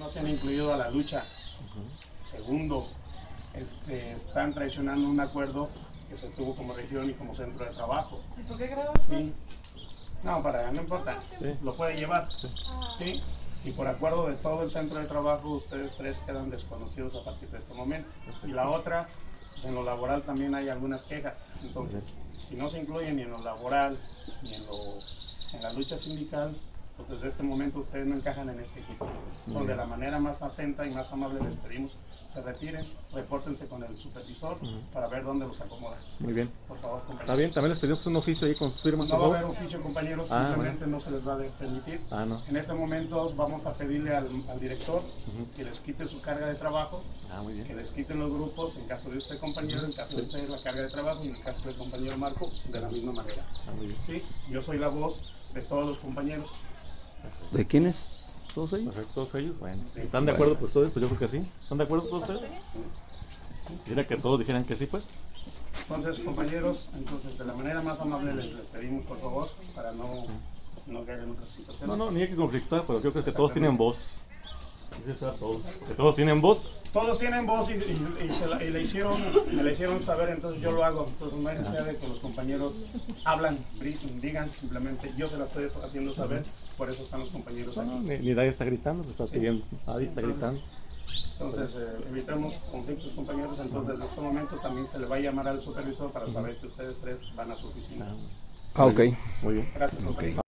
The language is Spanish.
no se han incluido a la lucha. Segundo, están traicionando un acuerdo que se tuvo como región y como centro de trabajo. ¿Y por qué grabas? Sí. No, no importa, lo puede llevar. Sí. Y por acuerdo de todo el centro de trabajo, ustedes tres quedan desconocidos a partir de este momento. Y la otra, pues en lo laboral también hay algunas quejas. Entonces, si no se incluyen ni en lo laboral, ni en la lucha sindical, pues desde este momento ustedes no encajan en este equipo. Entonces, de la manera más atenta y más amable les pedimos se retiren, repórtense con el supervisor para ver dónde los acomoda. Muy bien. Por favor, compañeros. Está bien, también les pedimos un oficio ahí con sus firmas. No va a haber oficio, compañeros, simplemente no se les va a permitir. No. En este momento vamos a pedirle al director que les quite su carga de trabajo, muy bien. que les quiten los grupos, en caso de usted, compañero, en caso de usted la carga de trabajo y en el caso del compañero Marco, de la misma manera. Muy bien. ¿Sí? Yo soy la voz de todos los compañeros. ¿De quiénes? ¿Todos ellos? Perfecto, todos ellos. Bueno, ¿están de acuerdo pues todos? Pues yo creo que sí. ¿Están de acuerdo todos ustedes? Mira que todos dijeran que sí, pues. Entonces, compañeros, de la manera más amable les pedimos, por favor, para no caer en otras situaciones. No, ni hay que conflictar, pero yo creo que todos tienen voz. Que todos tienen voz. Todos tienen voz y me la hicieron saber, entonces yo lo hago. Entonces no hay necesidad de que los compañeros hablan, digan, simplemente yo se la estoy haciendo saber, por eso están los compañeros aquí. Ni nadie está gritando, le está pidiendo, nadie está gritando. Entonces evitemos conflictos, compañeros. Entonces desde este momento también se le va a llamar al supervisor para saber que ustedes tres van a su oficina. Ok. Muy bien. Gracias, compañeros.